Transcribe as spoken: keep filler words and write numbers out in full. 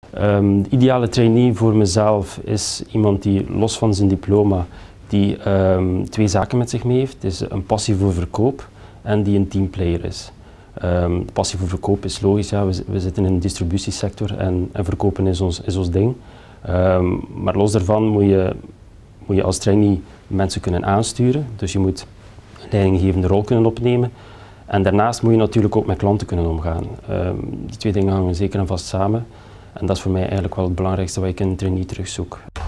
Um, de ideale trainee voor mezelf is iemand die los van zijn diploma die um, twee zaken met zich mee heeft. Het is een passie voor verkoop en die een teamplayer is. Um, de passie voor verkoop is logisch, ja. we, we zitten in de distributiesector en, en verkopen is ons, is ons ding. Um, maar los daarvan moet je, moet je als trainee mensen kunnen aansturen, dus je moet een leidinggevende rol kunnen opnemen. En daarnaast moet je natuurlijk ook met klanten kunnen omgaan. Um, die twee dingen hangen zeker en vast samen. En dat is voor mij eigenlijk wel het belangrijkste wat ik in een trainee terugzoek.